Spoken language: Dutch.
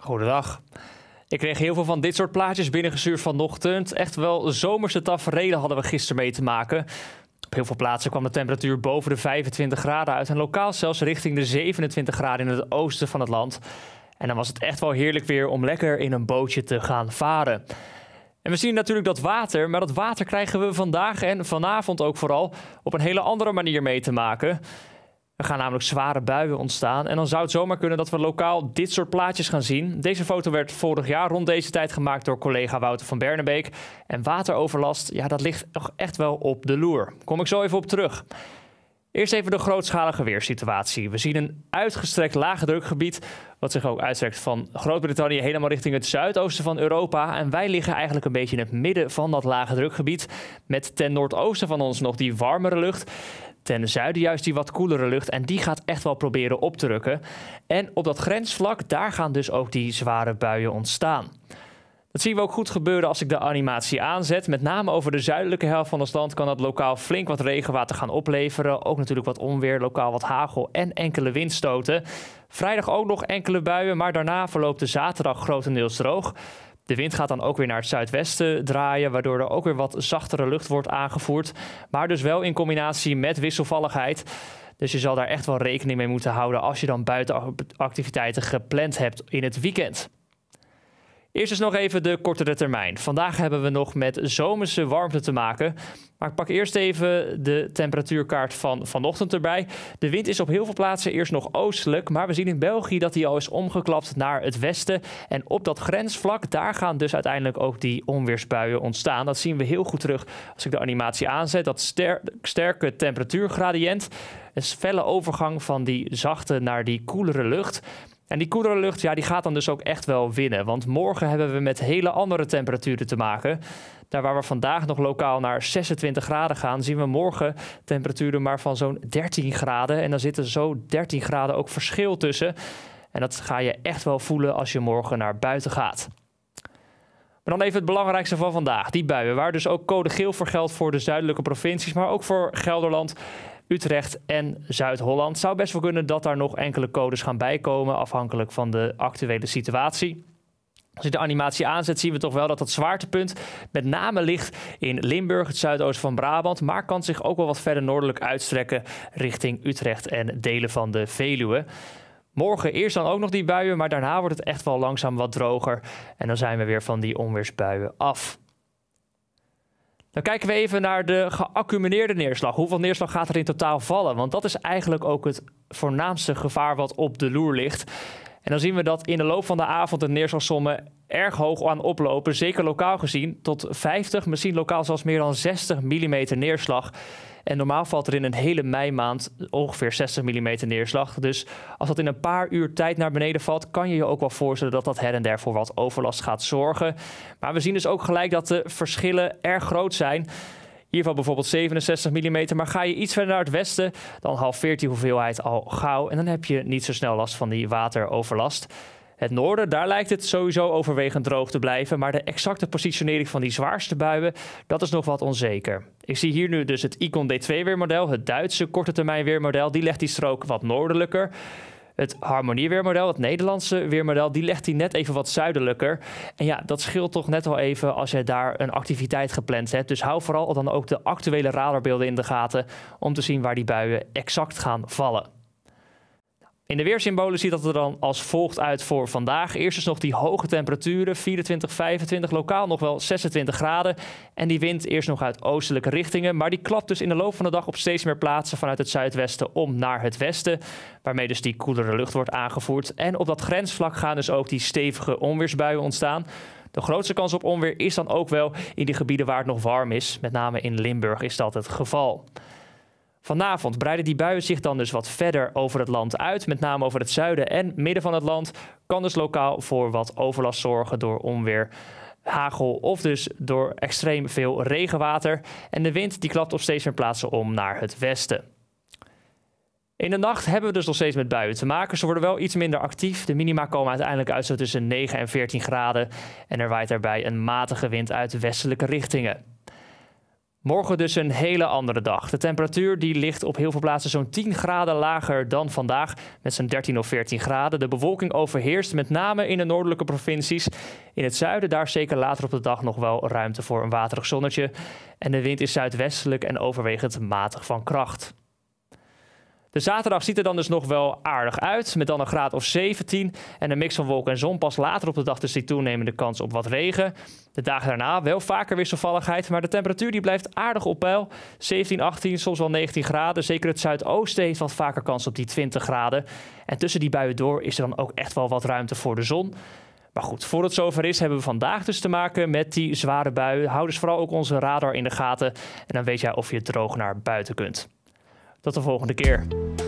Goedendag. Ik kreeg heel veel van dit soort plaatjes binnengestuurd vanochtend. Echt wel zomerse taferelen hadden we gisteren mee te maken. Op heel veel plaatsen kwam de temperatuur boven de 25 graden uit en lokaal zelfs richting de 27 graden in het oosten van het land. En dan was het echt wel heerlijk weer om lekker in een bootje te gaan varen. En we zien natuurlijk dat water, maar dat water krijgen we vandaag en vanavond ook vooral op een hele andere manier mee te maken. Er gaan namelijk zware buien ontstaan en dan zou het zomaar kunnen dat we lokaal dit soort plaatjes gaan zien. Deze foto werd vorig jaar rond deze tijd gemaakt door collega Wouter van Bernebeek. En wateroverlast, ja, dat ligt toch echt wel op de loer. Kom ik zo even op terug. Eerst even de grootschalige weersituatie. We zien een uitgestrekt lage drukgebied, wat zich ook uitstrekt van Groot-Brittannië helemaal richting het zuidoosten van Europa. En wij liggen eigenlijk een beetje in het midden van dat lage drukgebied, met ten noordoosten van ons nog die warmere lucht. Ten zuiden juist die wat koelere lucht en die gaat echt wel proberen op te rukken. En op dat grensvlak, daar gaan dus ook die zware buien ontstaan. Dat zien we ook goed gebeuren als ik de animatie aanzet. Met name over de zuidelijke helft van ons land kan dat lokaal flink wat regenwater gaan opleveren. Ook natuurlijk wat onweer, lokaal wat hagel en enkele windstoten. Vrijdag ook nog enkele buien, maar daarna verloopt de zaterdag grotendeels droog. De wind gaat dan ook weer naar het zuidwesten draaien, waardoor er ook weer wat zachtere lucht wordt aangevoerd. Maar dus wel in combinatie met wisselvalligheid. Dus je zal daar echt wel rekening mee moeten houden als je dan buitenactiviteiten gepland hebt in het weekend. Eerst is nog even de kortere termijn. Vandaag hebben we nog met zomerse warmte te maken. Maar ik pak eerst even de temperatuurkaart van vanochtend erbij. De wind is op heel veel plaatsen eerst nog oostelijk. Maar we zien in België dat die al is omgeklapt naar het westen. En op dat grensvlak, daar gaan dus uiteindelijk ook die onweersbuien ontstaan. Dat zien we heel goed terug als ik de animatie aanzet. Dat sterke temperatuurgradient. Een felle overgang van die zachte naar die koelere lucht. En die koelere lucht, ja, die gaat dan dus ook echt wel winnen. Want morgen hebben we met hele andere temperaturen te maken. Daar waar we vandaag nog lokaal naar 26 graden gaan, zien we morgen temperaturen maar van zo'n 13 graden. En dan zit er zo 13 graden ook verschil tussen. En dat ga je echt wel voelen als je morgen naar buiten gaat. Maar dan even het belangrijkste van vandaag. Die buien, waar dus ook code geel voor geldt voor de zuidelijke provincies, maar ook voor Gelderland, Utrecht en Zuid-Holland. Zou best wel kunnen dat daar nog enkele codes gaan bijkomen, afhankelijk van de actuele situatie. Als je de animatie aanzet, zien we toch wel dat het zwaartepunt met name ligt in Limburg, het zuidoosten van Brabant, maar kan zich ook wel wat verder noordelijk uitstrekken richting Utrecht en delen van de Veluwe. Morgen eerst dan ook nog die buien, maar daarna wordt het echt wel langzaam wat droger. En dan zijn we weer van die onweersbuien af. Dan kijken we even naar de geaccumuleerde neerslag. Hoeveel neerslag gaat er in totaal vallen? Want dat is eigenlijk ook het voornaamste gevaar wat op de loer ligt. En dan zien we dat in de loop van de avond de neerslagsommen erg hoog aan oplopen. Zeker lokaal gezien tot 50, misschien lokaal zelfs meer dan 60 mm neerslag. En normaal valt er in een hele meimaand ongeveer 60 mm neerslag. Dus als dat in een paar uur tijd naar beneden valt, kan je je ook wel voorstellen dat dat her en der voor wat overlast gaat zorgen. Maar we zien dus ook gelijk dat de verschillen erg groot zijn. Hier valt bijvoorbeeld 67 mm, maar ga je iets verder naar het westen, dan halveert die hoeveelheid al gauw. En dan heb je niet zo snel last van die wateroverlast. Het noorden, daar lijkt het sowieso overwegend droog te blijven, maar de exacte positionering van die zwaarste buien, dat is nog wat onzeker. Ik zie hier nu dus het Icon D2-weermodel, het Duitse korte termijn weermodel, die legt die strook wat noordelijker. Het Harmonie-weermodel, het Nederlandse weermodel, die legt die net even wat zuidelijker. En ja, dat scheelt toch net wel even als je daar een activiteit gepland hebt. Dus hou vooral dan ook de actuele radarbeelden in de gaten om te zien waar die buien exact gaan vallen. In de weersymbolen ziet dat er dan als volgt uit voor vandaag. Eerst is nog die hoge temperaturen, 24, 25, lokaal nog wel 26 graden. En die wind eerst nog uit oostelijke richtingen. Maar die klapt dus in de loop van de dag op steeds meer plaatsen vanuit het zuidwesten om naar het westen. Waarmee dus die koelere lucht wordt aangevoerd. En op dat grensvlak gaan dus ook die stevige onweersbuien ontstaan. De grootste kans op onweer is dan ook wel in die gebieden waar het nog warm is. Met name in Limburg is dat het geval. Vanavond breiden die buien zich dan dus wat verder over het land uit. Met name over het zuiden en midden van het land. Kan dus lokaal voor wat overlast zorgen door onweer, hagel of dus door extreem veel regenwater. En de wind die klapt op steeds meer plaatsen om naar het westen. In de nacht hebben we dus nog steeds met buien te maken. Ze worden wel iets minder actief. De minima komen uiteindelijk uit zo tussen 9 en 14 graden. En er waait daarbij een matige wind uit westelijke richtingen. Morgen dus een hele andere dag. De temperatuur die ligt op heel veel plaatsen zo'n 10 graden lager dan vandaag, met zo'n 13 of 14 graden. De bewolking overheerst, met name in de noordelijke provincies. In het zuiden, daar zeker later op de dag nog wel ruimte voor een waterig zonnetje. En de wind is zuidwestelijk en overwegend matig van kracht. De zaterdag ziet er dan dus nog wel aardig uit, met dan een graad of 17 en een mix van wolken en zon. Pas later op de dag dus die toenemende kans op wat regen. De dagen daarna wel vaker wisselvalligheid, maar de temperatuur die blijft aardig op peil. 17, 18, soms wel 19 graden. Zeker het zuidoosten heeft wat vaker kans op die 20 graden. En tussen die buien door is er dan ook echt wel wat ruimte voor de zon. Maar goed, voor het zover is, hebben we vandaag dus te maken met die zware buien. Hou dus vooral ook onze radar in de gaten en dan weet jij of je droog naar buiten kunt. Tot de volgende keer.